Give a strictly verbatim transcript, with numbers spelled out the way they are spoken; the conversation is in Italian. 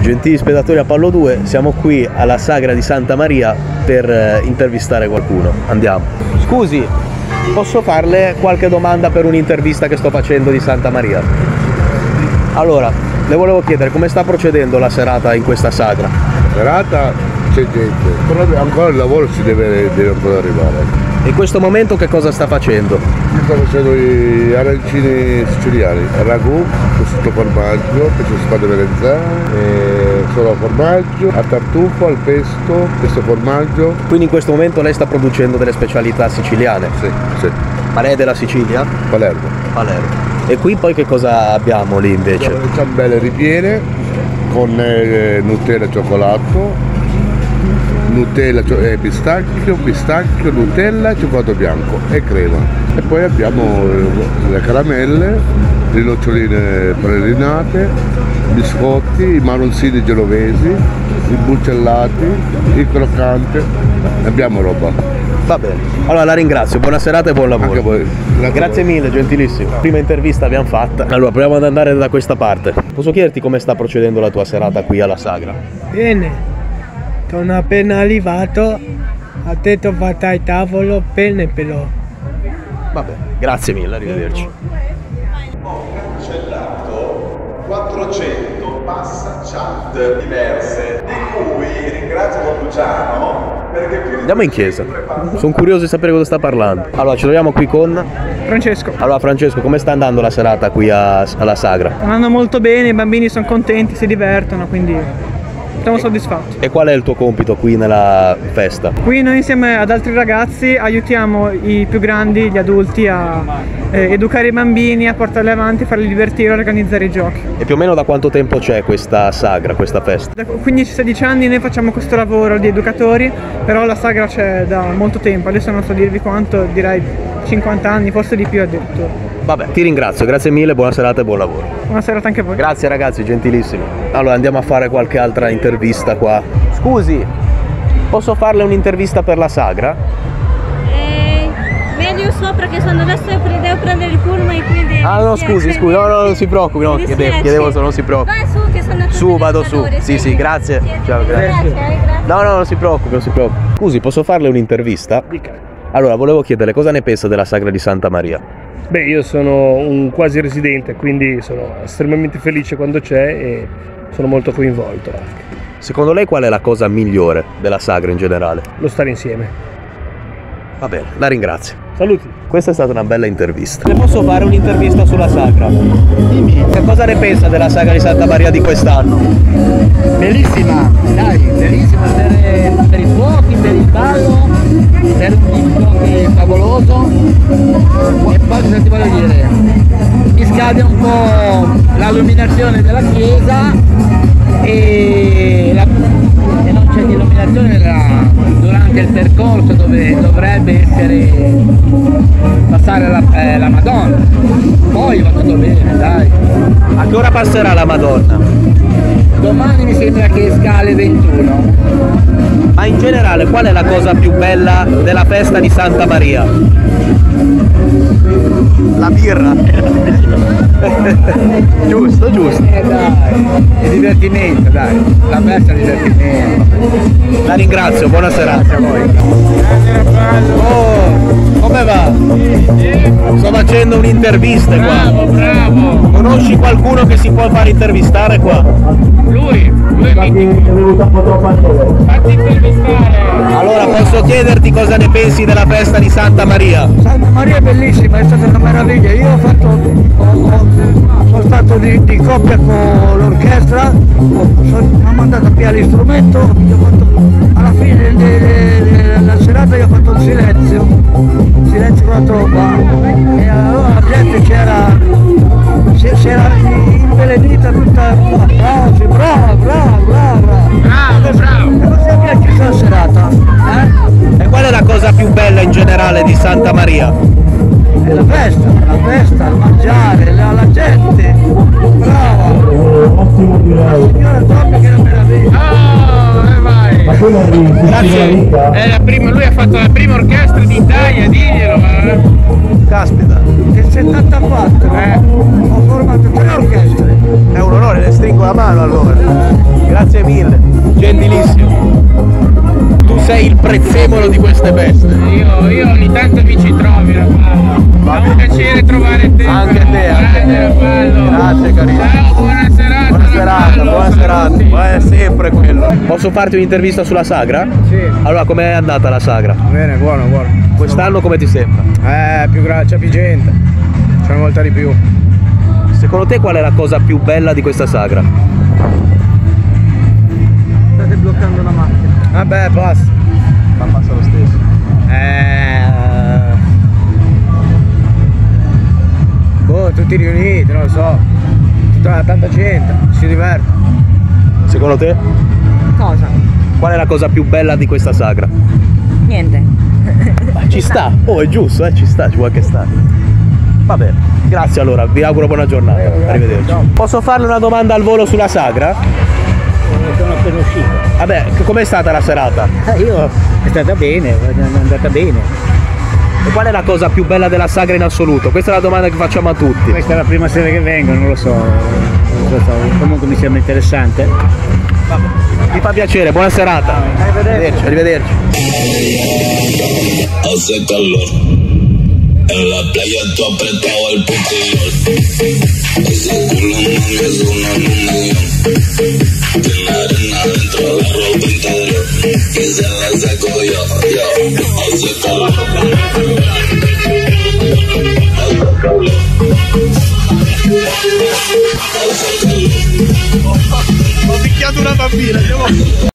Gentili spettatori a Pallo due, siamo qui alla Sagra di Santa Maria per eh, intervistare qualcuno. Andiamo. Scusi, posso farle qualche domanda per un'intervista che sto facendo di Santa Maria? Allora, le volevo chiedere come sta procedendo la serata in questa sagra? Serata c'è gente, però ancora il lavoro si deve, deve ancora arrivare. In questo momento che cosa sta facendo? Io sto facendo gli arancini siciliani, ragù, prosciutto formaggio, pesce spada verenzana, solo formaggio, a tartufo, al pesto, pesto formaggio. Quindi in questo momento lei sta producendo delle specialità siciliane? Sì, sì. Ma lei è della Sicilia? Palermo. Palermo. E qui poi che cosa abbiamo lì invece? Le ciambelle ripiene con eh, Nutella e cioccolato, Nutella e pistacchio, pistacchio, Nutella, cioccolato bianco e crema. E poi abbiamo le caramelle, le noccioline pralinate, biscotti, i marroncini genovesi, i bucellati, il croccante. Abbiamo roba. Va bene. Allora la ringrazio, buona serata e buon lavoro. Anche voi. Grazie, Grazie mille, gentilissimo. Prima intervista abbiamo fatta. Allora proviamo ad andare da questa parte. Posso chiederti come sta procedendo la tua serata qui alla Sagra? Bene. Sono appena arrivato, ha detto fatta il tavolo, bene però. Vabbè, grazie mille, arrivederci. Ho cancellato quattrocento passachat diverse, di cui ringrazio Don Luciano perché più... Andiamo in chiesa, sono curioso di sapere cosa sta parlando. Allora, ci troviamo qui con... Francesco. Allora Francesco, come sta andando la serata qui a, alla Sagra? Andando molto bene, i bambini sono contenti, si divertono, quindi... siamo soddisfatti. E qual è il tuo compito qui nella festa? Qui noi insieme ad altri ragazzi aiutiamo i più grandi, gli adulti a eh, educare i bambini, a portarli avanti, a farli divertire, a organizzare i giochi. E più o meno da quanto tempo c'è questa sagra, questa festa? Da quindici sedici anni noi facciamo questo lavoro di educatori, però la sagra c'è da molto tempo, adesso non so dirvi quanto, direi cinquanta anni, forse di più addirittura. Vabbè, ti ringrazio, grazie mille, buona serata e buon lavoro. Buona serata anche a voi. Grazie ragazzi, gentilissimi. Allora andiamo a fare qualche altra intervista qua. Scusi, posso farle un'intervista per la sagra? Eh, meglio sopra che sono adesso devo prendere il pullman e quindi... Ah no, scusi, scusi, no, no, non si preoccupi, no, chiedevo, chiedevo se non si preoccupi. Vai su che sono Su, vado su, sì sì, grazie. Ciao, grazie. Grazie, grazie. No, no, non si preoccupi, non si preoccupi. Scusi, posso farle un'intervista? Allora, volevo chiedere cosa ne pensa della sagra di Santa Maria? Beh, io sono un quasi residente, quindi sono estremamente felice quando c'è e sono molto coinvolto anche. Secondo lei qual è la cosa migliore della sagra in generale? Lo stare insieme. Va bene, la ringrazio. Saluti. Questa è stata una bella intervista. Le posso fare un'intervista sulla sagra? Dimmi. Che cosa ne pensa della sagra di Santa Maria di quest'anno? Bellissima, dai, bellissima per, per i fuochi, per il ballo, per il fuochi favoloso. E poi cosa ti voglio dire? Mi scade un po' l'illuminazione della chiesa e, la, e non c'è illuminazione la, durante il percorso dove dovrebbe essere passare la, eh, la Madonna. Poi va tutto bene, dai. A che ora passerà la Madonna? Domani mi sembra che esca alle ventuno. Ma in generale qual è la cosa più bella della festa di Santa Maria? La birra. Giusto, giusto. Eh dai, è divertimento, dai. La festa è divertimento. La ringrazio, buona serata a voi. Oh, come va? Sto facendo un'intervista qua. Bravo, bravo. Conosci qualcuno che si può fare intervistare qua? Lui, lui è mitico. Fatti intervistare. Allora posso chiederti cosa ne pensi della festa di Santa Maria? Santa Maria è bellissima, è stata una meraviglia. Io ho fatto, ho, ho, sono stato di, di coppia con l'orchestra, mi ha mandato a piare l'istrumento, io ho fatto, alla fine della serata io ho fatto un silenzio, un silenzio con la tromba, e allora la gente c'era, c'era impeledita tutta, brava, brava, brava, brava. Bravo, bravo. E così abbiamo chiuso la serata. Eh? E qual è la cosa più bella in generale di Santa Maria? È la festa, la festa, il mangiare, la, la gente, brava. La signora Tommy che è una meraviglia. Oh, e vai. Grazie. È la prima, lui ha fatto la prima orchestra d'Italia, diglielo. Eh. Caspita. Nel settantaquattro Eh. ho formato tre orchestre. È un onore, le stringo la mano allora. Grazie. sei il prezzemolo di queste feste. Io, io ogni tanto mi ci trovi, Raffaello. È un piacere trovare te. Anche te, anche te. Grazie carino. Ciao, buona serata. Buona serata, Raffaello. buona serata. Ma è sempre quello. Posso farti un'intervista sulla sagra? Sì. Allora, com'è andata la sagra? Bene, buono, buono. Quest'anno come ti sembra? Eh, più gra- c'è più gente. C'è molta di più. Secondo te qual è la cosa più bella di questa sagra? State bloccando la macchina. Vabbè, passa. Ma passa lo stesso. Eh... Boh, tutti riuniti, non lo so. Tutta tanta gente, si diverte. Secondo te? Cosa? Qual è la cosa più bella di questa sagra? Niente. Ma ci sta, oh è giusto, eh, ci sta, ci vuole che stare. Va bene, grazie allora, vi auguro buona giornata, arrivederci. Posso farle una domanda al volo sulla sagra? Sono appena uscito. Vabbè, com'è stata la serata? Io è stata bene, è andata bene. E qual è la cosa più bella della sagra in assoluto? Questa è la domanda che facciamo a tutti. Questa è la prima sera che vengo, non lo so, non lo so, comunque mi sembra interessante. Mi fa piacere, buona serata. Arrivederci, arrivederci. Hace calor. En la playa tú apretado el putillón. Ese culo mami es uno en un millón. Tiene arena dentro de la ropa interior y se la saco yo, yo. Hace calor. Hace calor. Hace calor. Ho picchiato una bambina, andiamo.